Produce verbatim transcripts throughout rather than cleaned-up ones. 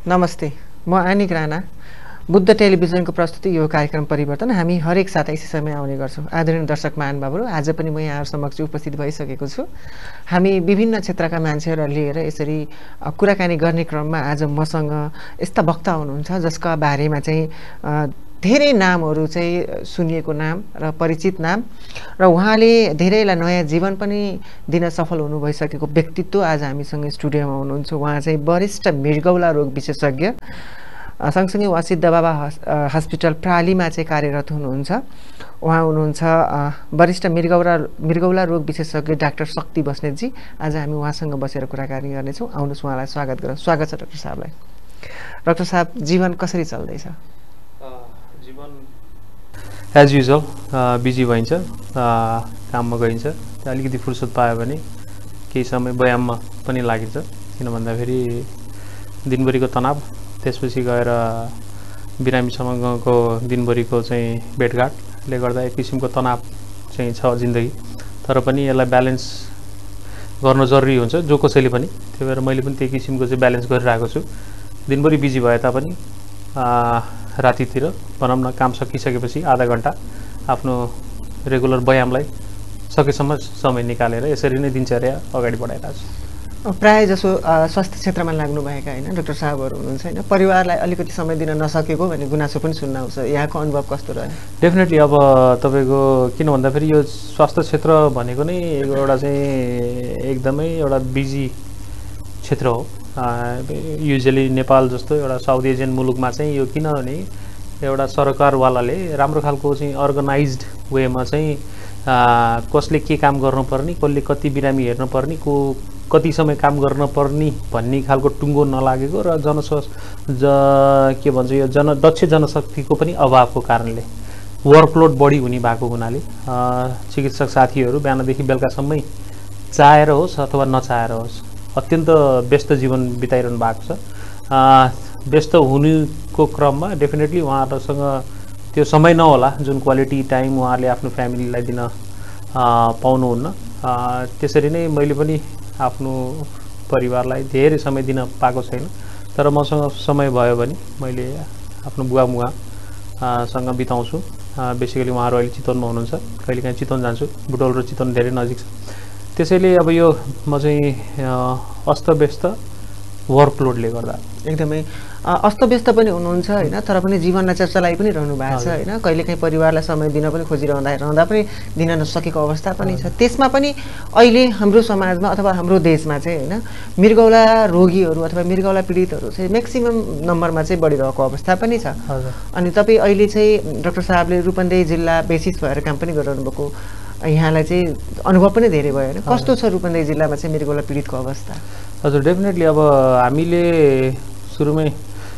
नमस्ते, म आनिक राणा। बुद्ध टेलिभिजनको प्रस्तुति यो कार्यक्रम परिवर्तन हामी हरेक साता यसै समय आउने गर्छौँ। आदरणीय दर्शक महानुभावहरू, आज पनि म यहाँहरू समक्ष उपस्थित भइसकेको छु। हामी विभिन्न क्षेत्रका मान्छेहरूलाई लिएर यसरी कुराकानी गर्ने क्रममा आज मसँग यस्ता वक्ता हुनुहुन्छ जसका बारेमा चाहिँ धेरै नामहरू चाहिँ सुनिएको नाम र परिचित नाम र उहाँले धेरैलाई नयाँ जीवन पनि दिन सफल हुनु भइसकेको व्यक्तित्व आज हामीसँग स्टुडियोमा हुनुहुन्छ। उहाँ चाहिँ वरिष्ठ मृगौला रोग विशेषज्ञ, सँगसँगै उहाँ सिद्ध बाबा हस्पिटल प्रालीमा चाहिँ कार्यरत हुनुहुन्छ। उहाँ हुनुहुन्छ वरिष्ठ मृगौला मृगौला रोग विशेषज्ञ डाक्टर शक्ति बस्नेतजी। आज हामी उहाँसँग बसेर कुराकानी गर्नेछौँ। आउनुहोस्, उहाँलाई स्वागत गरौँ। स्वागत छ डाक्टर साहबलाई। डाक्टर साहब, जीवन कसरी चल्दैछ? जीवन एज युजल बिजी भइन्छ, काममा गइन्छ। अलिकति फुर्सद पायो भने केही समय व्यायाममा पनि लागिन्छ। किन भन्दाखेरि दिनभरिको तनाव, त्यसपछि गएर बिरामीसँगको दिनभरिको चाहिँ भेटघाटले गर्दा एक किसिमको तनाव चाहिँ छ जिन्दगी। तर पनि यसलाई ब्यालेन्स गर्न जरुरी हुन्छ जो कसैले पनि। त्यही भएर मैले पनि त्यही किसिमको चाहिँ ब्यालेन्स गरिरहेको छु। दिनभरि बिजी भए तापनि रातितिर भनौँ न, काम सकिसकेपछि आधा घन्टा आफ्नो रेगुलर व्यायामलाई सकेसम्म समय निकालेर यसरी नै दिनचर्या अगाडि बढाइरहेको छु। प्रायः जसो स्वास्थ्य क्षेत्रमा लाग्नुभएका होइन डाक्टर साहबहरू हुनुहुन्छ होइन, परिवारलाई अलिकति समय दिन नसकेको भन्ने गुनासो पनि सुन्न आउँछ। यहाँको अनुभव कस्तो रह्यो? डेफिनेटली अब तपाईँको किन भन्दाखेरि यो स्वास्थ्य क्षेत्र भनेको नै एउटा चाहिँ एकदमै एउटा बिजी क्षेत्र हो। युजली नेपाल जस्तो एउटा साउथ एसियन मुलुकमा चाहिँ यो किनभने एउटा सरकारवालाले राम्रो खालको चाहिँ अर्गनाइज्ड वेमा चाहिँ कसले के काम गर्नुपर्ने, कसले कति बिरामी हेर्नुपर्ने, को कति समय काम गर्नुपर्ने भन्ने खालको टुङ्गो नलागेको र जनस ज के भन्छ यो जन दक्ष जनशक्तिको पनि अभावको कारणले वर्कलोड बढी हुने भएको हुनाले चिकित्सक साथीहरू बिहानदेखि बेलुकासम्मै चाहेर होस् अथवा नचाहेर होस् अत्यन्त व्यस्त जीवन बिताइरहनु भएको छ। व्यस्त हुनुको क्रममा डेफिनेटली उहाँहरूसँग त्यो समय नहोला जुन क्वालिटी टाइम उहाँहरूले आफ्नो फ्यामिलीलाई दिन पाउनुहुन्न। त्यसरी नै मैले पनि आफ्नो परिवारलाई धेरै समय दिन पाएको छैन। तर मसँग समय भयो भने मैले आफ्नो बुवा मुवासँग बिताउँछु। बेसिकली उहाँहरू अहिले चितवनमा हुनुहुन्छ, कहिलेकाहीँ चितवन जान्छु। बुटवल र चितवन धेरै नजिक छ। त्यसैले अब यो म चाहिँ अस्तव्यस्त वर्कलोडले गर्दा एकदमै अस्तव्यस्त पनि हुनुहुन्छ होइन, तर पनि जीवनलाई चाहिँ चलाइ पनि रहनु भएको छ होइन। कहिलेकाहीँ परिवारलाई समय दिन पनि खोजिरहँदा रहँदा पनि दिन नसकेको अवस्था पनि छ। त्यसमा पनि अहिले हाम्रो समाजमा अथवा हाम्रो देशमा चाहिँ होइन मृगौला रोगीहरू अथवा मृगौला पीडितहरू चाहिँ म्याक्सिमम नम्बरमा चाहिँ बढिरहेको अवस्था पनि छ। अनि तपाईँ अहिले चाहिँ डाक्टर साहबले रूपन्देही जिल्ला बेसिस भएर काम पनि गरिरहनु भएको, यहाँलाई चाहिँ अनुभव पनि धेरै भयो होइन। कस्तो छ रूपन्देही जिल्लामा चाहिँ मृगौला पीडितको अवस्था? हजुर, डेफिनेटली अब हामीले सुरुमै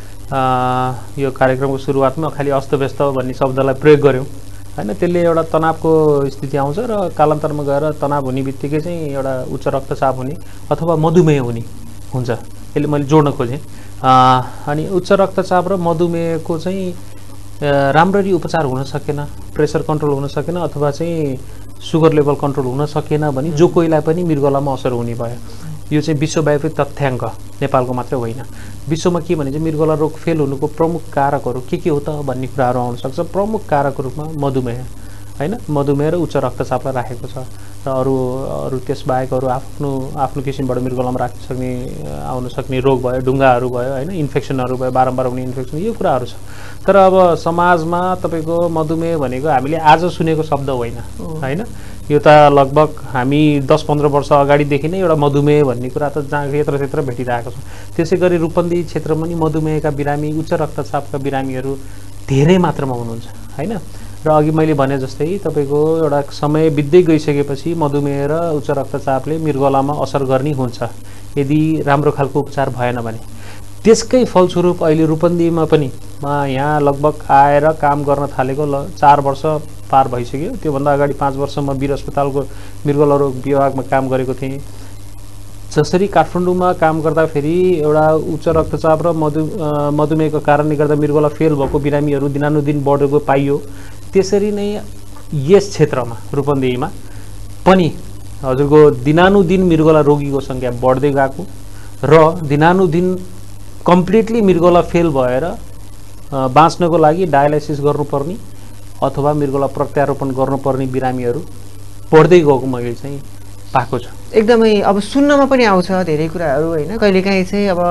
यो कार्यक्रमको सुरुवातमा खालि अस्तव्यस्त भन्ने शब्दलाई प्रयोग गऱ्यौँ होइन। त्यसले एउटा तनावको स्थिति आउँछ र कालान्तरमा गएर तनाव हुने बित्तिकै चाहिँ एउटा उच्च रक्तचाप हुने अथवा मधुमेह हुने हुन्छ। यसले मैले जोड्न खोजेँ। अनि उच्च रक्तचाप र मधुमेहको चाहिँ राम्ररी उपचार हुन सकेन, प्रेसर कन्ट्रोल हुन सकेन अथवा चाहिँ सुगर लेभल कन्ट्रोल हुन सकेन भने जो कोहीलाई पनि मृगौलामा असर हुने भयो। यो चाहिँ विश्वव्यापी तथ्याङ्क, नेपालको मात्रै होइन। विश्वमा के भने चाहिँ मृगौला रोग फेल हुनुको प्रमुख कारकहरू के के हो त भन्ने कुराहरू आउन सक्छ। प्रमुख कारकको रूपमा मधुमेह होइन, मधुमेह र उच्च रक्तचापलाई राखेको छ। र अरू अरू त्यसबाहेक अरू आफ्नो आफ्नो किसिमबाट मृगौलामा राख्न सक्ने आउन सक्ने रोग भयो, ढुङ्गाहरू भयो होइन, इन्फेक्सनहरू भयो, बारम्बार हुने इन्फेक्सन, यो कुराहरू छ। तर अब समाजमा तपाईँको मधुमेह भनेको हामीले आज सुनेको शब्द होइन होइन। यो त लगभग हामी दस पन्ध्र वर्ष अगाडिदेखि नै एउटा मधुमेह भन्ने कुरा त जहाँ यत्र त्यत्र भेटिरहेको छ। त्यसै गरी रूपन्देही क्षेत्रमा पनि मधुमेहका बिरामी, उच्च रक्तचापका बिरामीहरू धेरै मात्रामा हुनुहुन्छ होइन। र अघि मैले भने जस्तै तपाईँको एउटा समय बित्दै गइसकेपछि मधुमेह र उच्च रक्तचापले मृगौलामा असर गर्ने हुन्छ यदि राम्रो खालको उपचार भएन भने। त्यसकै फलस्वरूप अहिले रूपन्देहीमा पनि म यहाँ लगभग आएर काम गर्न थालेको ल चार वर्ष पार भइसक्यो। त्योभन्दा अगाडि पाँच वर्ष म वीर अस्पतालको मृगौला रोग विभागमा काम गरेको थिएँ। जसरी काठमाडौँमा काम गर्दाखेरि एउटा उच्च रक्तचाप र मधु मधुमेहको कारणले गर्दा मृगौला फेल भएको बिरामीहरू दिनानुदिन बढेको पाइयो, त्यसरी नै यस क्षेत्रमा रूपन्देहीमा पनि हजुरको दिनानुदिन मृगौला रोगीको सङ्ख्या बढ्दै गएको र दिनानुदिन कम्प्लिटली मृगौला फेल भएर बाँच्नको लागि डायलाइसिस गर्नुपर्ने अथवा मृगौला प्रत्यारोपण गर्नुपर्ने बिरामीहरू बढ्दै गएको मैले चाहिँ पाएको छु। एकदमै अब सुन्नमा पनि आउँछ धेरै कुराहरू होइन, कहिलेकाहीँ चाहिँ अब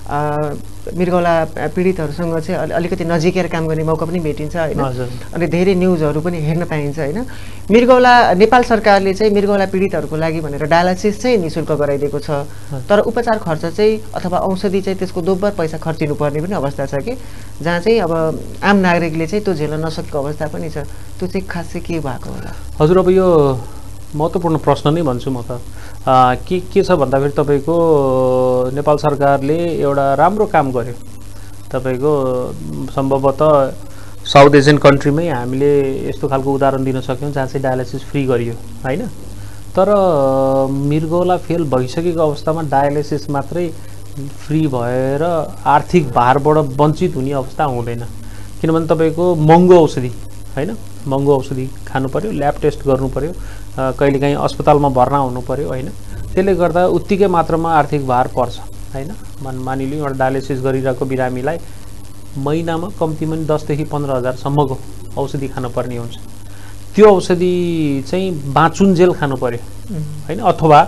मृगौला पीडितहरूसँग चाहिँ अलिकति नजिकेर काम गर्ने मौका पनि भेटिन्छ होइन, अनि धेरै न्युजहरू पनि हेर्न पाइन्छ होइन। मृगौला नेपाल सरकारले चाहिँ मृगौला पीडितहरूको लागि भनेर डायलाइसिस चाहिँ निःशुल्क गराइदिएको छ, तर उपचार खर्च चाहिँ अथवा औषधि चाहिँ त्यसको दोब्बर पैसा खर्चिनु पर्ने पनि अवस्था छ कि, जहाँ चाहिँ अब आम नागरिकले चाहिँ त्यो झेल्न नसकेको अवस्था पनि छ। त्यो चाहिँ खास चाहिँ के भएको होला? हजुर, अब यो महत्त्वपूर्ण प्रश्न नै भन्छु म त। के के छ भन्दाखेरि तपाईँको नेपाल सरकारले एउटा राम्रो काम गर्यो। तपाईँको सम्भवतः साउथ एसियन कन्ट्रीमै हामीले यस्तो खालको उदाहरण दिन सक्यौँ जहाँ चाहिँ डायलाइसिस फ्री गरियो होइन। तर मृगौला फेल भइसकेको अवस्थामा डायलाइसिस मात्रै फ्री भएर आर्थिक भारबाट वञ्चित हुने अवस्था हुँदैन, किनभने तपाईँको महँगो औषधि होइन, महँगो औषधि खानु पर्यो, ल्याब टेस्ट गर्नु पर्यो, कहिलेकाहीँ अस्पतालमा भर्ना हुनु पर्यो होइन। त्यसले गर्दा उत्तिकै मात्रामा आर्थिक भार पर्छ होइन। मान मानिलिउँ एउटा डायलाइसिस गरिरहेको बिरामीलाई महिनामा कम्तीमा दसदेखि पन्ध्र हजारसम्मको औषधि खानुपर्ने हुन्छ। त्यो औषधि चाहिँ बाँचुन्जेल खानु पर्यो होइन। अथवा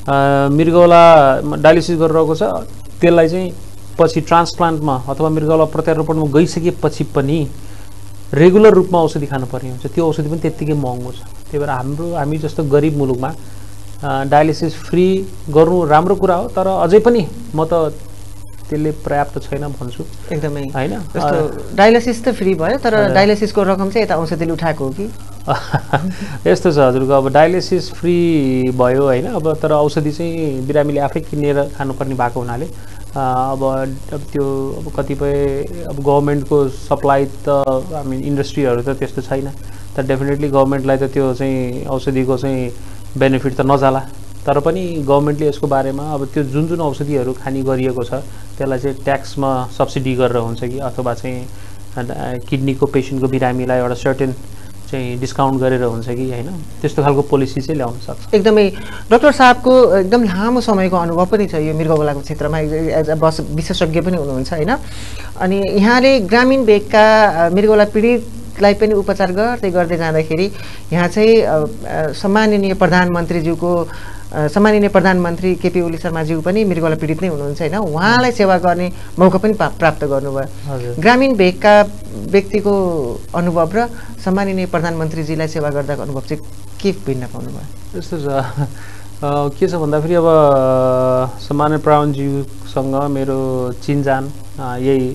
मृगौला डायलाइसिस गरिरहेको छ, त्यसलाई चाहिँ पछि ट्रान्सप्लान्टमा अथवा मृगौला प्रत्यारोपणमा गइसकेपछि पनि रेगुलर रूपमा औषधि खानुपर्ने हुन्छ। त्यो औषधि पनि त्यत्तिकै महँगो छ। त्यही भएर हाम्रो हामी जस्तो गरिब मुलुकमा डायलाइसिस फ्री गर्नु राम्रो कुरा हो, तर अझै पनि म त त्यसले पर्याप्त छैन भन्छु एकदमै होइन। जस्तो डायलाइसिस त फ्री भयो, तर डायलाइसिसको रकम चाहिँ यता औषधिले उठाएको हो कि? यस्तो छ हजुरको, अब डायलाइसिस फ्री भयो होइन, अब तर औषधि चाहिँ बिरामीले आफै किनेर खानुपर्ने भएको हुनाले अब अब त्यो अब कतिपय अब गभर्मेन्टको सप्लाई त आई मिन इन्डस्ट्रीहरू त त्यस्तो छैन, तर डेफिनेटली गभर्मेन्टलाई त त्यो चाहिँ औषधिको चाहिँ बेनिफिट त नजाला। तर पनि गभर्मेन्टले यसको बारेमा अब त्यो जुन जुन औषधिहरू खानी गरिएको छ त्यसलाई चाहिँ ट्याक्समा सब्सिडी गरेर हुन्छ कि अथवा चाहिँ किडनीको पेसेन्टको बिरामीलाई एउटा सर्टेन चाहिँ डिस्काउन्ट गरेर हुन्छ कि होइन, त्यस्तो खालको पोलिसी चाहिँ ल्याउन सक्छ। एकदमै डाक्टर साहबको एकदम लामो समयको अनुभव पनि छ यो मृगौलाको क्षेत्रमा, एज अ बस विशेषज्ञ पनि हुनुहुन्छ होइन। अनि यहाँले ग्रामीण भेगका मृगौला पीडितलाई पनि उपचार गर्दै गर्दै जाँदाखेरि यहाँ चाहिँ सम्माननीय प्रधानमन्त्रीज्यूको सम्माननीय प्रधानमन्त्री केपी ओली शर्माज्यू पनि मृगौला पीडित नै हुनुहुन्छ होइन, उहाँलाई सेवा गर्ने मौका पनि प्राप्त गर्नुभयो। ग्रामीण भेगका व्यक्तिको अनुभव र सम्माननीय प्रधानमन्त्रीजीलाई सेवा गर्दाको अनुभव चाहिँ के भिन्न पाउनुभयो? यस्तो छ के छ भन्दाखेरि अब सम्माननीय प्रधानज्यूसँग मेरो चिनजान यही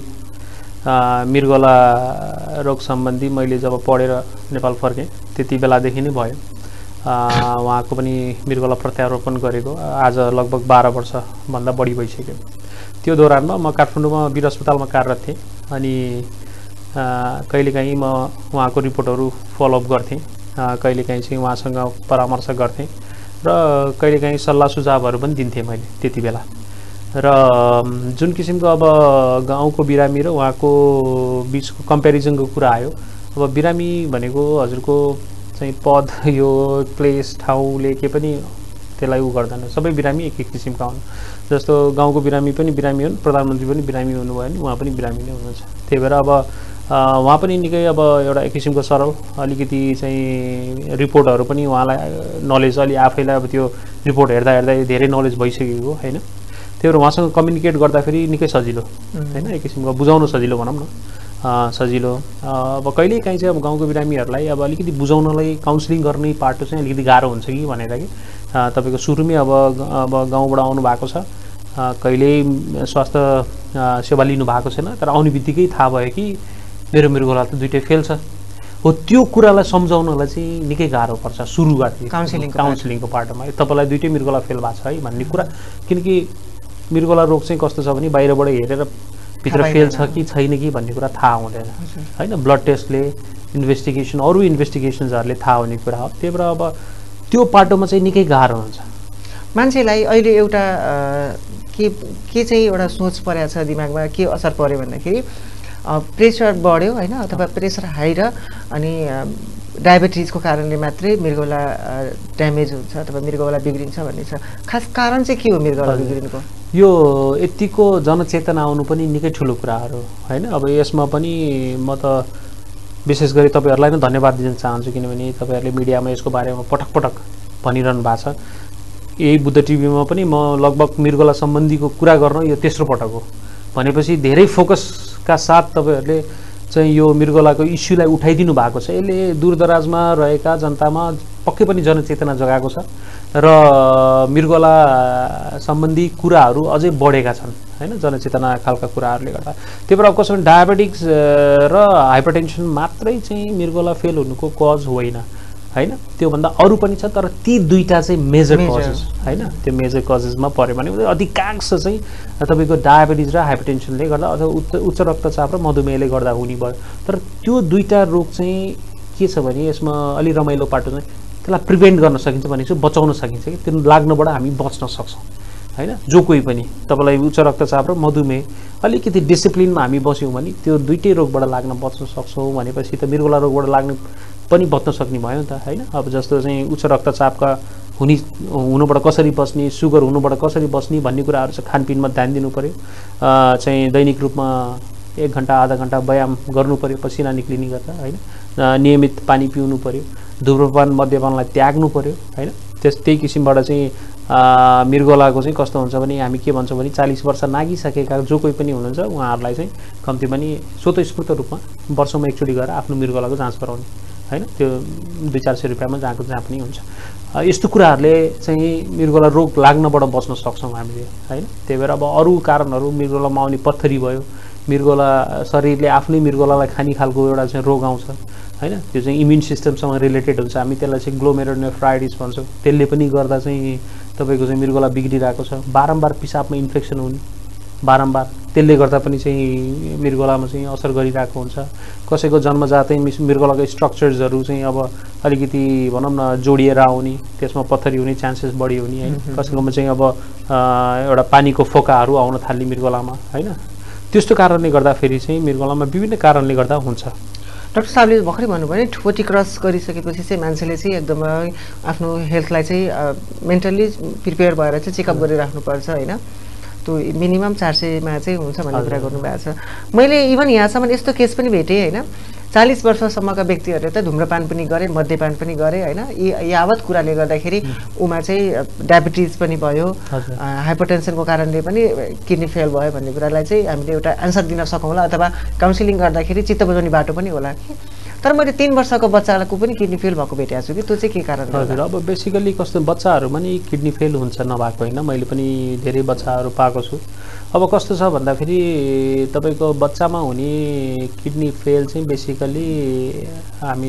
मृगौला रोग सम्बन्धी मैले जब पढेर नेपाल फर्केँ त्यति बेलादेखि नै भयो। उहाँको पनि मृगौला प्रत्यारोपण गरेको आज लगभग बाह्र वर्षभन्दा बढी भइसक्यो। त्यो दौरानमा म काठमाडौँमा वीर अस्पतालमा कार्यरत थिएँ अनि कहिलेकाहीँ म उहाँको रिपोर्टहरू फलोअप गर्थेँ, कहिलेकाहीँ चाहिँ उहाँसँग परामर्श गर्थेँ र कहिलेकाहीँ सल्लाह सुझावहरू पनि दिन्थेँ मैले त्यति बेला। र जुन किसिमको अब गाउँको बिरामी र उहाँको बिचको कम्पेरिजनको कुरा आयो, अब बिरामी भनेको हजुरको चाहिँ पद यो प्लेस ठाउँले के पनि त्यसलाई उ गर्दैन, सबै बिरामी एक एक किसिमका हुन्। जस्तो गाउँको बिरामी पनि बिरामी हुन्, प्रधानमन्त्री पनि बिरामी हुनुभयो भने उहाँ पनि बिरामी नै हुनुहुन्छ। त्यही भएर अब उहाँ पनि निकै अब एउटा एक किसिमको सरल अलिकति चाहिँ रिपोर्टहरू पनि उहाँलाई नलेज अलि आफैलाई अब त्यो रिपोर्ट हेर्दा हेर्दा धेरै नलेज भइसकेको होइन। त्यही भएर उहाँसँग कम्युनिकेट गर्दाखेरि निकै सजिलो होइन, एक किसिमको बुझाउन सजिलो भनौँ न सजिलो। अब कहिलेकाहीँ चाहिँ अब गाउँको बिरामीहरूलाई अब अलिकति बुझाउनलाई काउन्सिलिङ गर्ने पाटो चाहिँ अलिकति गाह्रो हुन्छ कि भनेर कि तपाईँको सुरुमै अब अब गाउँबाट आउनु भएको छ, कहिल्यै स्वास्थ्य सेवा लिनु भएको छैन, तर आउने बित्तिकै थाहा भयो कि मेरो मृगौला त दुइटै फेल छ हो। त्यो कुरालाई सम्झाउनलाई चाहिँ निकै गाह्रो पर्छ सुरुवाती काउन्सिलिङ काउन्सिलिङको पाटोमा, तपाईँलाई दुइटै मृगौला फेल भएको छ है भन्ने कुरा। किनकि मृगौला रोग चाहिँ कस्तो छ भने बाहिरबाट हेरेर भित्र फेल छ कि छैन कि भन्ने कुरा थाहा हुँदैन होइन, ब्लड टेस्टले इन्भेस्टिगेसन अरू इन्भेस्टिगेसन्सहरूले थाहा हुने कुरा हो। त्यही भएर अब त्यो पाटोमा चाहिँ निकै गाह्रो हुन्छ मान्छेलाई। अहिले एउटा के के चाहिँ एउटा सोच परेको छ दिमागमा, के असर पर्यो भन्दाखेरि प्रेसर बढ्यो होइन, अथवा प्रेसर हाई र अनि डायबिटिजको कारणले मात्रै मृगौला ड्यामेज हुन्छ अथवा मृगौला बिग्रिन्छ भन्ने छ। खास कारण चाहिँ के हो मृगौला बिग्रिनुको? यो यतिको जनचेतना आउनु पनि निकै ठुलो कुराहरू होइन। अब यसमा पनि म त विशेष गरी तपाईँहरूलाई नै धन्यवाद दिन चाहन्छु, किनभने तपाईँहरूले मिडियामा यसको बारेमा पटक पटक भनिरहनु भएको छ। यही बुद्ध टिभीमा पनि म लगभग मृगला सम्बन्धीको कुरा गर्न यो तेस्रो पटक हो भनेपछि धेरै फोकसका साथ तपाईँहरूले चाहिँ यो मृगलाको इस्युलाई उठाइदिनु भएको छ। यसले दूरदराजमा रहेका जनतामा पक्कै पनि जनचेतना जगाएको छ र मृगला सम्बन्धी कुराहरू अझै बढेका छन् होइन, जनचेतना खालका कुराहरूले गर्दा। त्यही भएर अब कसो भने डायबेटिक्स र हाइपरटेन्सन मात्रै चाहिँ मृगला फेल हुनुको कज होइन होइन, त्योभन्दा अरू पनि छ, तर ती दुईटा चाहिँ मेजर कजेस होइन। त्यो मेजर कजेसमा पऱ्यो भने अधिकांश चाहिँ तपाईँको डायबेटिज र हाइपरटेन्सनले गर्दा अथवा उच्च उच्च रक्तचाप र मधुमेहले गर्दा हुने भयो। तर त्यो दुईटा रोग चाहिँ के छ भने यसमा अलि रमाइलो पाटो चाहिँ त्यसलाई प्रिभेन्ट गर्न सकिन्छ भनेपछि बचाउन सकिन्छ कि त्यो लाग्नबाट हामी बच्न सक्छौँ होइन। जो कोही पनि तपाईँलाई उच्च रक्तचाप र मधुमेह अलिकति डिसिप्लिनमा हामी बस्यौँ भने त्यो दुइटै रोगबाट लाग्न बच्न सक्छौँ भनेपछि त मृगला रोगबाट लाग्न पनि बच्न सक्ने भयो नि त होइन। अब जस्तो चाहिँ उच्च रक्तचापका हुने हुनुबाट कसरी बस्ने, सुगर हुनुबाट कसरी बस्ने भन्ने कुराहरू चाहिँ खानपिनमा ध्यान दिनु पऱ्यो। चाहिँ दैनिक रूपमा एक घन्टा आधा घन्टा व्यायाम गर्नु पऱ्यो पसिना निक्लिने गर्दा होइन। नियमित पानी पिउनु पऱ्यो, धुम्रपान मद्यपानलाई त्याग्नु पऱ्यो होइन। त्यस त्यही किसिमबाट चाहिँ मृगलाको चाहिँ कस्तो हुन्छ भने हामी के भन्छौँ भने चालीस वर्ष नागिसकेका जो कोही पनि हुनुहुन्छ उहाँहरूलाई चाहिँ कम्ती पनि स्वतस्फूर्त रूपमा वर्षमा एकचोटि गएर आफ्नो मृगलाको जाँच गराउने होइन। त्यो दुई चार सय रुपियाँमा जहाँको जहाँ पनि हुन्छ। यस्तो कुराहरूले चाहिँ मृगला रोग लाग्नबाट बच्न सक्छौँ हामीले होइन। त्यही भएर अब अरू कारणहरू मृगलामा आउने पत्थरी भयो, मृगला शरीरले आफ्नै मृगलालाई खाने खालको एउटा चाहिँ रोग आउँछ होइन। त्यो चाहिँ इम्युन सिस्टमसँग रिलेटेड हुन्छ, हामी त्यसलाई चाहिँ ग्लोमेरुलोनेफ्राइटिस भन्छौँ। त्यसले पनि गर्दा चाहिँ तपाईँको चाहिँ मृगला बिग्रिरहेको छ। बारम्बार पिसाबमा इन्फेक्सन हुने बारम्बार, त्यसले गर्दा पनि चाहिँ मृगलामा चाहिँ असर गरिरहेको हुन्छ। कसैको जन्मजातै मृगलाको स्ट्रक्चर्सहरू चाहिँ अब अलिकति भनौँ न जोडिएर आउने, त्यसमा पत्थरी हुने चान्सेस बढी हुने होइन। कसैकोमा चाहिँ अब एउटा पानीको फोकाहरू आउन थाल्ने मृगलामा होइन। त्यस्तो कारणले गर्दाखेरि चाहिँ मृगलामा विभिन्न कारणले गर्दा हुन्छ। डाक्टर साहबले भर्खरै भन्नुभयो नि फोर्टी क्रस गरिसकेपछि चाहिँ मान्छेले चाहिँ एकदमै आफ्नो हेल्थलाई चाहिँ मेन्टल्ली प्रिपेयर भएर चाहिँ चेकअप गरिराख्नुपर्छ होइन। त्यो मिनिमम चार सयमा चाहिँ हुन्छ भन्ने कुरा गर्नुभएको छ। मैले इभन यहाँसम्म यस्तो केस पनि भेटेँ होइन, चालीस वर्षसम्मका व्यक्तिहरूले त धुम्रपान पनि गरे, मद्यपान पनि गरे होइन। यी यावत कुराले गर्दाखेरि उमा चाहिँ डायबिटिज पनि भयो, हाइपरटेन्सनको कारणले पनि किडनी फेल भयो भन्ने कुरालाई चाहिँ हामीले एउटा एन्सर दिन सकौँ होला, अथवा काउन्सिलिङ गर्दाखेरि चित्त बुझाउने बाटो पनि होला कि। तर मैले तीन वर्षको बच्चाको पनि किडनी फेल भएको भेटेको छु कि, त्यो चाहिँ के कारण? हजुर, अब बेसिकली कस्तो बच्चाहरूमा नि किडनी फेल हुन्छ नभएको होइन, मैले पनि धेरै बच्चाहरू पाएको छु। अब कस्तो छ भन्दाखेरि तपाईँको बच्चामा हुने किडनी फेल चाहिँ बेसिकली हामी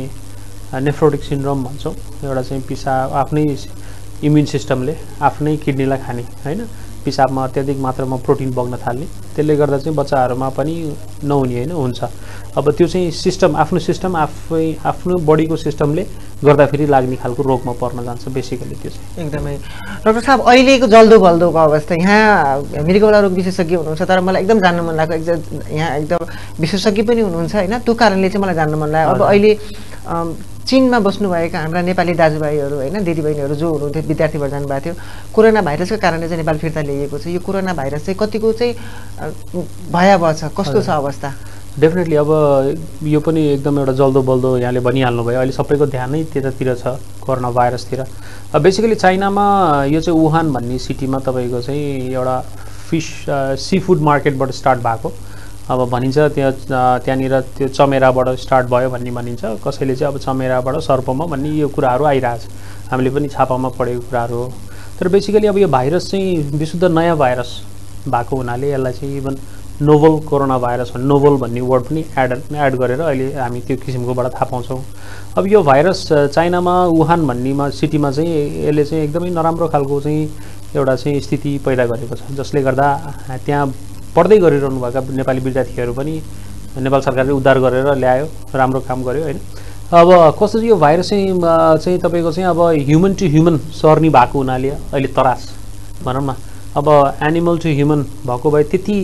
चाहिँ नेफ्रोटिक सिन्ड्रोम भन्छौँ। एउटा चाहिँ पिसाब आफ्नै इम्युन सिस्टमले आफ्नै किडनीलाई खाने होइन, पिसाबमा अत्याधिक मात्रामा प्रोटिन बग्न थाल्ने, त्यसले गर्दा चाहिँ बच्चाहरूमा पनि नहुने होइन, हुन्छ। अब त्यो चाहिँ सिस्टम आफ्नो सिस्टम आफै आफ्नो बडीको सिस्टमले गर्दाखेरि लाग्ने खालको रोगमा पर्न जान्छ बेसिकली त्यो चाहिँ। एकदमै डाक्टर साहब, अहिलेको जल्दो बल्दोको अवस्था, यहाँ मृगला रोग विशेषज्ञ हुनुहुन्छ तर मलाई एकदम जान्न मन लाग्यो, एकदम यहाँ एकदम विशेषज्ञ पनि हुनुहुन्छ होइन, त्यो कारणले चाहिँ मलाई जान्न मन लाग्यो। अब अहिले चीनमा बस्नुभएका हाम्रा नेपाली दाजुभाइहरू होइन, दिदीबहिनीहरू जो हुनुहुन्थ्यो, विद्यार्थी भएर जानुभएको थियो, कोरोना भाइरसको कारणले चाहिँ नेपाल फिर्ता ल्याइएको छ। यो कोरोना भाइरस चाहिँ कतिको चाहिँ भयावह छ, कस्तो छ अवस्था? डेफिनेटली अब यो पनि एकदम एउटा जल्दो बल्दो यहाँले भनिहाल्नु भयो, अहिले सबैको ध्यान नै त्यतातिर छ कोरोना भाइरसतिर। अब बेसिकली चाइनामा यो चाहिँ वुहान भन्ने सिटीमा तपाईँको चाहिँ एउटा फिस सी फुड मार्केटबाट स्टार्ट भएको। अब भनिन्छ त्यहाँ त्यहाँनिर त्यो चमेराबाट स्टार्ट भयो भन्ने भनिन्छ, कसैले चाहिँ अब चमेराबाट सर्पमा भन्ने यो कुराहरू आइरहेछ, हामीले पनि छापामा पढेको कुराहरू हो। तर बेसिकली अब यो भाइरस चाहिँ विशुद्ध नयाँ भाइरस भएको हुनाले यसलाई चाहिँ इभन नोभल कोरोना भाइरस भन्ने नोभल भन्ने वर्ड पनि एड एड गरेर अहिले हामी त्यो किसिमकोबाट थाहा पाउँछौँ। अब यो भाइरस चाइनामा वुहान भन्नेमा सिटीमा चाहिँ यसले चाहिँ एकदमै नराम्रो खालको चाहिँ एउटा चाहिँ स्थिति पैदा गरेको छ, जसले गर्दा त्यहाँ पढ्दै गरिरहनु भएका नेपाली विद्यार्थीहरू पनि नेपाल सरकारले उद्धार गरेर ल्यायो, राम्रो काम गर्यो होइन। अब कस्तो चाहिँ यो भाइरस चाहिँ चाहिँ तपाईँको चाहिँ अब ह्युमन टु ह्युमन सर्ने भएको हुनाले अहिले तरास भनौँ न, अब एनिमल टु ह्युमन भएको भए त्यति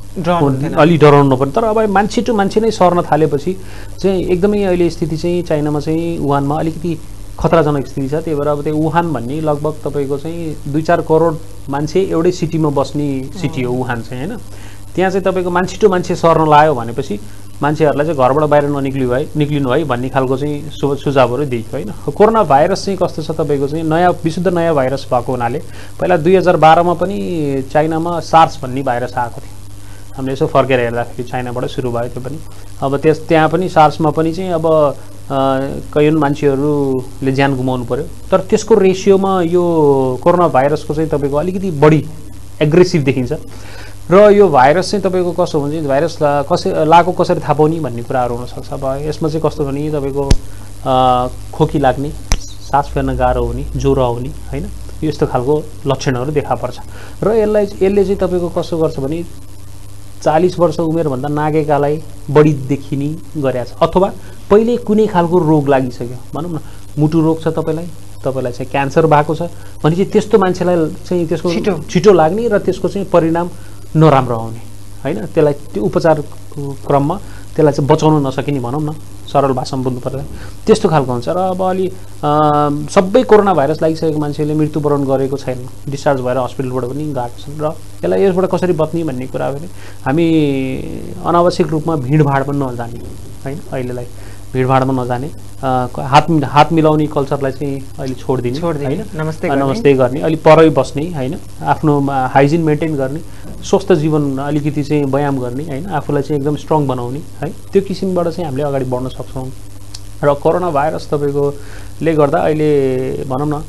अलि डराउनु पर्ने, तर अब मान्छे टु मान्छे नै सर्न थालेपछि चाहिँ एकदमै अहिले स्थिति चाहिँ चाइनामा चाहिँ वुहानमा अलिकति खतराजनक स्थिति छ। त्यही भएर अब त्यो वुहान भन्ने लगभग तपाईँको चाहिँ दुई चार करोड मान्छे एउटै सिटीमा बस्ने सिटी हो वुहान चाहिँ होइन। त्यहाँ चाहिँ तपाईँको मान्छे मान्छे सर्न लाग्यो भनेपछि मान्छेहरूलाई चाहिँ घरबाट बाहिर ननिक्लिनु है निक्लिनु है भन्ने खालको चाहिँ सु सुझावहरू दिएको होइन। कोरोना भाइरस चाहिँ कस्तो छ तपाईँको चाहिँ नयाँ विशुद्ध नयाँ भाइरस भएको हुनाले पहिला दुई हजार बाह्रमा पनि चाइनामा सार्स भन्ने भाइरस आएको थियो। हामीले यसो फर्केर हेर्दाखेरि चाइनाबाट सुरु भयो त्यो पनि। अब त्यस त्यहाँ पनि सार्समा पनि चाहिँ अब कैयौँ मान्छेहरूले ज्यान गुमाउनु पर्यो। तर त्यसको रेसियोमा यो कोरोना भाइरसको चाहिँ तपाईँको अलिकति बढी एग्रेसिभ देखिन्छ। र यो भाइरस चाहिँ तपाईँको कस्तो हुन्छ भाइरस कसरी लागेको कसरी थाहा पाउने भन्ने कुराहरू हुनसक्छ। अब यसमा चाहिँ कस्तो भने तपाईँको खोकी लाग्ने, सास फेर्न गाह्रो हुने, ज्वरो आउने होइन, यस्तो खालको लक्षणहरू देखा पर्छ। र यसलाई यसले चाहिँ तपाईँको कस्तो गर्छ भने चालीस वर्ष उमेरभन्दा नागेकालाई बढी देखिने गरेको छ। अथवा पहिले कुनै खालको रोग लागिसक्यो भनौँ न, मुटु रोग छ तपाईँलाई, तपाईँलाई चाहिँ क्यान्सर भएको छ भने चाहिँ त्यस्तो मान्छेलाई चाहिँ त्यसको छिटो छिटो लाग्ने र त्यसको चाहिँ परिणाम नराम्रो आउने होइन। त्यसलाई त्यो उपचारको क्रममा त्यसलाई चाहिँ बचाउन नसकिने भनौँ न, सरल भाषामा बुझ्नु पर्दा त्यस्तो खालको हुन्छ। र अब अलि सबै कोरोना भाइरस लागिसकेको मान्छेले मृत्युवरण गरेको छैन, डिस्चार्ज भएर हस्पिटलबाट पनि गएको छन्। र यसलाई यसबाट कसरी बच्ने भन्ने कुरा भने हामी अनावश्यक रूपमा भिडभाडमा नजाने होइन, अहिलेलाई भिडभाडमा नजाने, हात हात मिलाउने कल्चरलाई चाहिँ अहिले छोडिदिने होइन, नमस्ते नमस्ते गर्ने, अलि परै बस्ने होइन, आफ्नो हाइजिन मेन्टेन गर्ने, स्वस्थ जीवन अलिकति चाहिँ व्यायाम गर्ने होइन, आफूलाई चाहिँ एकदम स्ट्रङ बनाउने है, त्यो किसिमबाट चाहिँ हामीले अगाडि बढ्न सक्छौँ। र कोरोना भाइरस तपाईँकोले गर्दा अहिले भनौँ न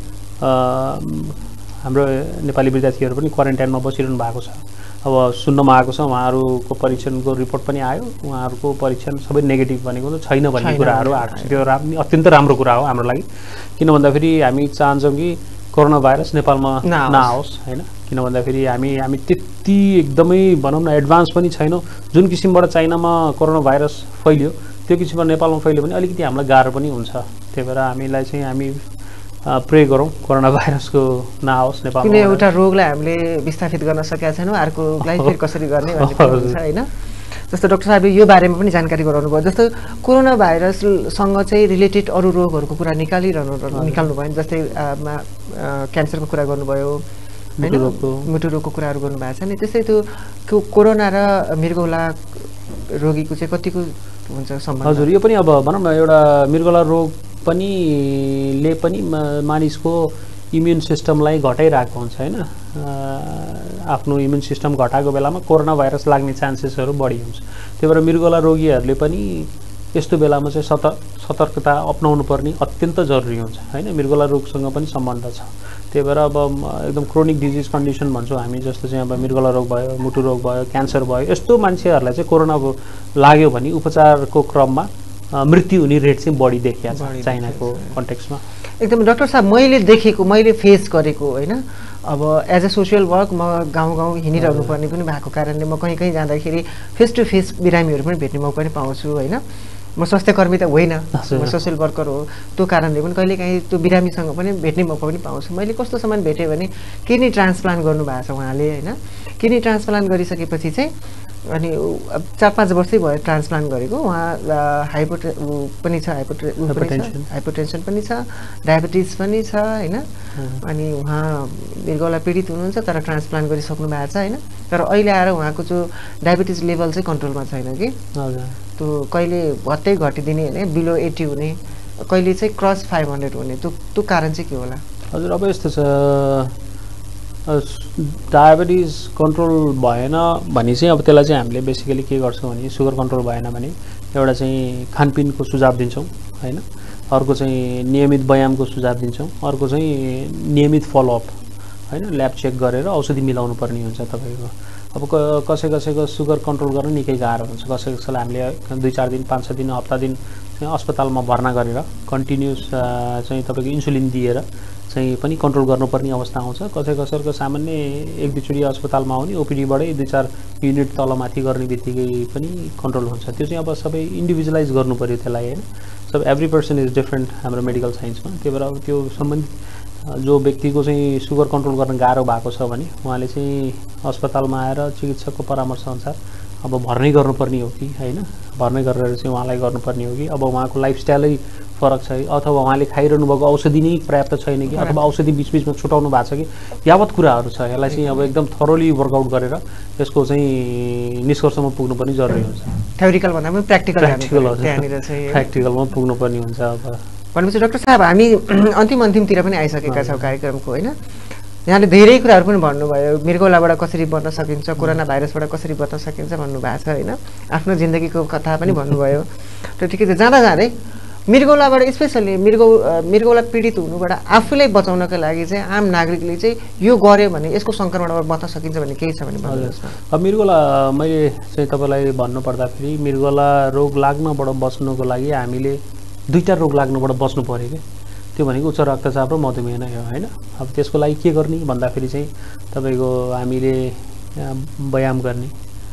हाम्रो नेपाली विद्यार्थीहरू पनि क्वारेन्टाइनमा बसिरहनु भएको छ। अब सुन्नमा आएको छ उहाँहरूको परीक्षणको रिपोर्ट पनि आयो, उहाँहरूको परीक्षण सबै नेगेटिभ भनेको छैन भन्ने कुराहरू आएको छ। त्यो राम्रो अत्यन्त राम्रो कुरा हो हाम्रो लागि, किन भन्दाखेरि हामी चाहन्छौँ कि कोरोना भाइरस नेपालमा नआओस् होइन। किन भन्दाखेरि हामी हामी त्यति एकदमै भनौँ न एडभान्स पनि छैनौँ। जुन किसिमबाट चाइनामा कोरोना भाइरस फैलियो त्यो किसिमबाट नेपालमा फैल्यो भने अलिकति हामीलाई गाह्रो पनि हुन्छ। त्यही भएर हामीलाई चाहिँ हामी प्रे गरौँ कोरोना भाइरसको नआओस् नेपालमा। कुनै एउटा रोगलाई हामीले विस्थापित गर्न सकेका छैनौँ, अर्कोलाई फेरि कसरी गर्ने भन्ने कुरा हुन्छ होइन। जस्तो डाक्टर साहबले यो बारेमा पनि जानकारी गराउनु भयो। जस्तो कोरोना भाइरससँग चाहिँ रिलेटेड अरू रोगहरूको कुरा निकालिरहनु निकाल्नु भयो, जस्तै क्यान्सरको कुरा गर्नुभयो होइन, मुटु रोगको कुराहरू गर्नुभएको छ नि। त्यस्तै त्यो कोरोना र मृगौला रोगीको चाहिँ कतिको हुन्छ सम्बन्ध? हजुर, यो पनि अब भनौँ न एउटा मृगौला रोग पनि ले पनि मानिसको इम्युन सिस्टमलाई घटाइरहेको हुन्छ होइन। आफ्नो इम्युन सिस्टम घटाएको बेलामा कोरोना भाइरस लाग्ने चान्सेसहरू बढी हुन्छ। त्यही भएर मृगौला रोगीहरूले पनि यस्तो बेलामा चाहिँ सतर्क सतर्कता अपनाउनु पर्ने अत्यन्त जरुरी हुन्छ होइन। मृगौला रोगसँग पनि सम्बन्ध छ। त्यही भएर अब एकदम क्रोनिक डिजिज कन्डिसन भन्छौँ हामी, जस्तो चाहिँ अब मृगौला रोग भयो, मुटु रोग भयो, क्यान्सर भयो, यस्तो मान्छेहरूलाई चाहिँ कोरोना लाग्यो भने उपचारको क्रममा मृत्यु हुने रेट चाहिँ बढी देखिएको छ चाइनाको कन्टेक्स्टमा। एकदम डाक्टर साहब मैले देखेको, मैले फेस गरेको होइन, अब एज अ सोसियल वर्क म गाउँ गाउँ हिँडिरहनु पर्ने पनि भएको कारणले म कहीँ कहीँ जाँदाखेरि फेस टु फेस बिरामीहरू पनि भेट्ने मौका पनि पाउँछु होइन। म स्वास्थ्यकर्मी त होइन, म सोसियल वर्कर हो, त्यो कारणले पनि कहिलेकाहीँ त्यो बिरामीसँग पनि भेट्ने मौका पनि पाउँछु। मैले कस्तो सामान भेटेँ भने किडनी ट्रान्सप्लान्ट गर्नुभएको छ उहाँले होइन। किडनी ट्रान्सप्लान्ट गरिसकेपछि चाहिँ अनि चार पाँच वर्षै भयो ट्रान्सप्लान्ट गरेको। उहाँ हाइपोटे पनि छ, हाइपोटे हाइपोटेन्सन पनि छ, डायबिटिज पनि छ होइन। अनि उहाँ मृगौला पीडित हुनुहुन्छ तर ट्रान्सप्लान्ट गरिसक्नु भएको छ होइन। तर अहिले आएर उहाँको जो डायबिटिज लेभल चाहिँ कन्ट्रोलमा छैन कि, त्यो कहिले भत्तै घटिदिने होइन, बिलो एट्टी हुने, कहिले चाहिँ क्रस फाइभ हन्ड्रेड हुने, त्यो त्यो कारण चाहिँ के होला? हजुर, अब यस्तो छ, डायबिटिज कन्ट्रोल भएन भने चाहिँ अब त्यसलाई चाहिँ हामीले बेसिकली के गर्छौँ भने सुगर कन्ट्रोल भएन भने एउटा चाहिँ खानपिनको सुझाव दिन्छौँ होइन, अर्को चाहिँ नियमित व्यायामको सुझाव दिन्छौँ, अर्को चाहिँ नियमित फलोअप होइन, ल्याब चेक गरेर औषधि मिलाउनु पर्ने हुन्छ तपाईँको। अब कसै कसैको सुगर कन्ट्रोल गर्न निकै गाह्रो हुन्छ, कसै कसैलाई हामीले दुई चार दिन पाँच छ दिन हप्ता दिन चाहिँ अस्पतालमा भर्ना गरेर कन्टिन्युस चाहिँ तपाईँको इन्सुलिन दिएर चाहिँ पनि कन्ट्रोल गर्नुपर्ने अवस्था आउँछ। कसै कसैको सामान्य एक दुईचोटि अस्पतालमा आउने ओपिडीबाटै दुई चार युनिट तलमाथि गर्ने बित्तिकै पनि कन्ट्रोल हुन्छ। त्यो चाहिँ अब सबै इन्डिभिजुअलाइज गर्नु पऱ्यो त्यसलाई होइन। सब एभ्री पर्सन इज डिफ्रेन्ट हाम्रो मेडिकल साइन्समा। त्यही भएर अब त्यो सम्बन्धित जो व्यक्तिको चाहिँ सुगर कन्ट्रोल गर्न गाह्रो भएको छ भने उहाँले चाहिँ अस्पतालमा आएर चिकित्सकको परामर्शअनुसार अब भर्नै गर्नुपर्ने हो कि होइन, भर्नै गरेर चाहिँ उहाँलाई गर्नुपर्ने हो कि अब उहाँको लाइफस्टाइलै फरक छ है अथवा उहाँले खाइरहनु भएको औषधि नै पर्याप्त छैन कि अथवा औषधि बिचबिचमा छुटाउनु भएको छ कि यावत कुराहरू छ यसलाई चाहिँ अब एकदम थरोली वर्कआउट गरेर यसको चाहिँ निष्कर्षमा पुग्नुपर्ने जरुरी हुन्छ थ्योरिकल भन्दा पनि प्र्याक्टिकल प्र्याक्टिकल त्यहाँनिर चाहिँ प्र्याक्टिकलमा पुग्नुपर्ने हुन्छ अब भनेपछि डाक्टर साहब हामी अन्तिम अन्तिमतिर पनि आइसकेका छौँ कार्यक्रमको होइन यहाँले धेरै कुराहरू पनि भन्नुभयो मृगौलाबाट कसरी बच्न सकिन्छ कोरोना भाइरसबाट कसरी बच्न सकिन्छ भन्नुभएको छ होइन आफ्नो जिन्दगीको कथा पनि भन्नुभयो र ठिकै छ जाँदा जाँदै मृगौलाबाट स्पेसल्ली मृगौ मृगौला पीडित हुनुबाट आफूलाई बचाउनको लागि चाहिँ आम नागरिकले चाहिँ यो गर्यो भने यसको सङ्क्रमणबाट बच्न सकिन्छ भन्ने केही छ भने भन्नुहोस् न अब मृगौला मैले चाहिँ तपाईँलाई भन्नुपर्दाखेरि मृगौला रोग लाग्नबाट बच्नुको लागि हामीले दुईवटा रोग लाग्नबाट बच्नु पऱ्यो कि त्यो भनेको उच्च रक्तचाप र मधुमेह नै हो होइन अब त्यसको लागि के गर्ने भन्दाखेरि चाहिँ तपाईँको हामीले व्यायाम गर्ने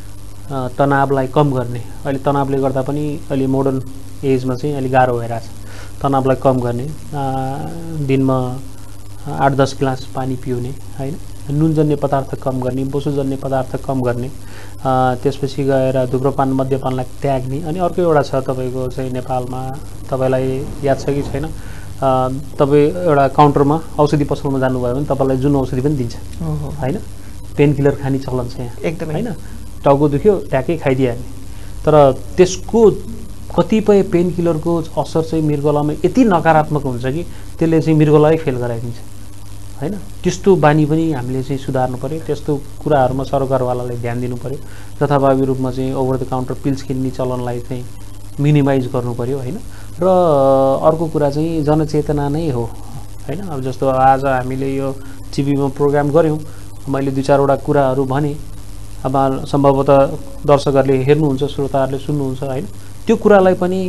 तनावलाई कम गर्ने अहिले तनावले गर्दा पनि अहिले मोडर्न एजमा चाहिँ अलि गाह्रो भइरहेछ तनावलाई कम गर्ने दिनमा आठ दस गिलास पानी पिउने होइन नुनजन्य पदार्थ कम गर्ने बोसोजन्य पदार्थ कम गर्ने त्यसपछि गएर धुम्रपान मद्यपानलाई त्याग्ने अनि अर्को एउटा छ तपाईँको चाहिँ नेपालमा तपाईँलाई याद छ कि छैन तपाईँ एउटा काउन्टरमा औषधि पसलमा जानुभयो भने तपाईँलाई जुन औषधि पनि दिन्छ होइन पेन किलर खाने चलन छ यहाँ एकदम होइन टाउको दुख्यो ट्याकै खाइदिइहाल्ने तर त्यसको कतिपय पेन किलरको असर चाहिँ मृगौलामा यति नकारात्मक हुन्छ कि त्यसले चाहिँ मृगौलाई फेल गराइदिन्छ होइन त्यस्तो बानी पनि हामीले चाहिँ सुधार्नु पर्यो त्यस्तो कुराहरूमा सरकारवालाले ध्यान दिनु पर्यो जथाभावी रूपमा चाहिँ ओभर द काउन्टर पिल्स किन्ने चलनलाई चाहिँ मिनिमाइज गर्नु पर्यो होइन र अर्को कुरा चाहिँ जनचेतना नै हो होइन अब जस्तो आज हामीले यो टिभीमा प्रोग्राम गऱ्यौँ मैले दुई चारवटा कुराहरू भने अब सम्भवतः दर्शकहरूले हेर्नुहुन्छ श्रोताहरूले सुन्नुहुन्छ होइन त्यो कुरालाई पनि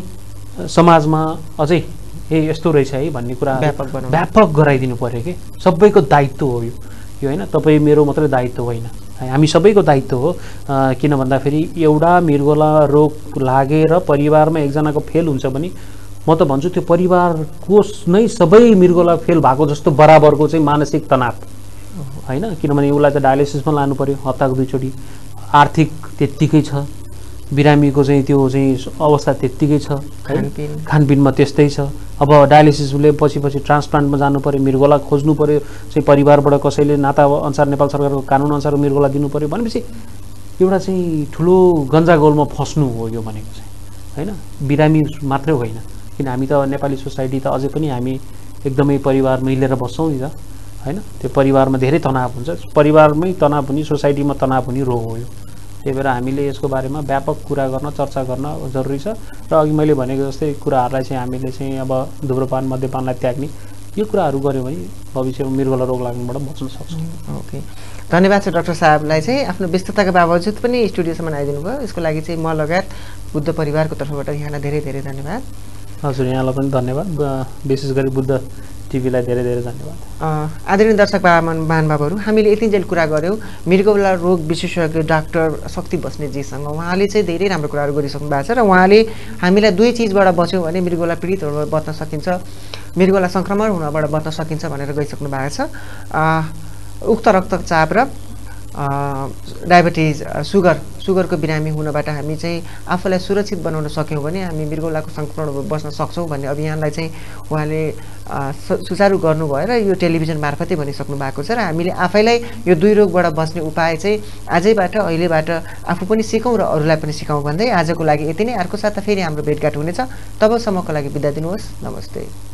समाजमा अझै ए यस्तो रहेछ है भन्ने कुरा व्यापक गराइदिनु पर्यो कि सबैको दायित्व हो यो यो होइन तपाईँ मेरो मात्रै दायित्व होइन हामी सबैको दायित्व हो किन भन्दाखेरि एउटा मृगौला रोग लागेर परिवारमा एकजनाको फेल हुन्छ भने म त भन्छु त्यो परिवारको नै सबै मृगौला फेल भएको जस्तो बराबरको चाहिँ मानसिक तनाव होइन किनभने उसलाई त डायलिसिसमा लानु पर्यो हप्ताको दुईचोटि आर्थिक त्यत्तिकै छ बिरामीको चाहिँ त्यो चाहिँ अवस्था त्यत्तिकै छ खानपिन खानपिनमा त्यस्तै छ अब डायलिसिसले पछि पछि ट्रान्सप्लान्टमा जानु पर्यो मृगौला खोज्नु पर्यो चाहिँ परिवारबाट कसैले नाता अनुसार नेपाल सरकारको कानुन अनुसार मृगौला दिनु पर्यो भनेपछि एउटा चाहिँ ठुलो गन्जागोलमा फस्नु हो यो भनेको चाहिँ होइन बिरामी मात्रै होइन किन हामी त नेपाली सोसाइटी त अझै पनि हामी एकदमै परिवार मिलेर बस्छौँ नि त होइन त्यो परिवारमा धेरै तनाव हुन्छ परिवारमै तनाव हुने सोसाइटीमा तनाव हुने रोग हो यो त्यही भएर हामीले यसको बारेमा व्यापक कुरा गर्न चर्चा गर्न जरुरी छ र अघि मैले भनेको जस्तै कुराहरूलाई चाहिँ हामीले चाहिँ अब धुम्रपान मद्यपानलाई त्याग्ने यो कुराहरू गऱ्यौँ भने भविष्यमा मृगौला रोग लाग्नुबाट बच्न सक्छौँ ओके धन्यवाद छ डाक्टर साहबलाई चाहिँ आफ्नो व्यस्तताको बावजुद पनि स्टुडियोसम्म आइदिनु भयो यसको लागि चाहिँ म लगायत बुद्ध परिवारको तर्फबाट यहाँलाई धेरै धेरै धन्यवाद हजुर यहाँलाई पनि धन्यवाद विशेष गरी बुद्ध टिभीलाई धेरै धेरै धन्यवाद आदरणीय दर्शक महानुभावहरू हामीले यतिन्जेल कुरा गऱ्यौँ मृगौला रोग विशेषज्ञ डाक्टर शक्ति बस्नेतजीसँग उहाँले चाहिँ धेरै राम्रो कुराहरू गरिसक्नु भएको छ र उहाँले हामीलाई दुई चिजबाट बच्यौँ भने मृगौला पीडितहरूबाट बच्न सकिन्छ मृगौला सङ्क्रमण हुनबाट बच्न सकिन्छ भनेर गइसक्नु भएको छ उक्त रक्तचाप र डायबिटिज सुगर सुगरको बिरामी हुनबाट हामी चाहिँ आफूलाई सुरक्षित बनाउन सक्यौँ भने हामी मृगौलाको सङ्क्रमणबाट बच्न सक्छौँ भन्ने अभियानलाई चाहिँ उहाँले सुचारू गर्नुभयो र यो टेलिभिजन मार्फतै भनिसक्नु भएको छ र हामीले आफैलाई यो दुई रोगबाट बच्ने उपाय चाहिँ आजैबाट अहिलेबाट आफू पनि सिकौँ र अरूलाई पनि सिकाउँ भन्दै आजको लागि यति नै अर्को साता फेरि हाम्रो भेटघाट हुनेछ तबसम्मको लागि बिदा दिनुहोस् नमस्ते।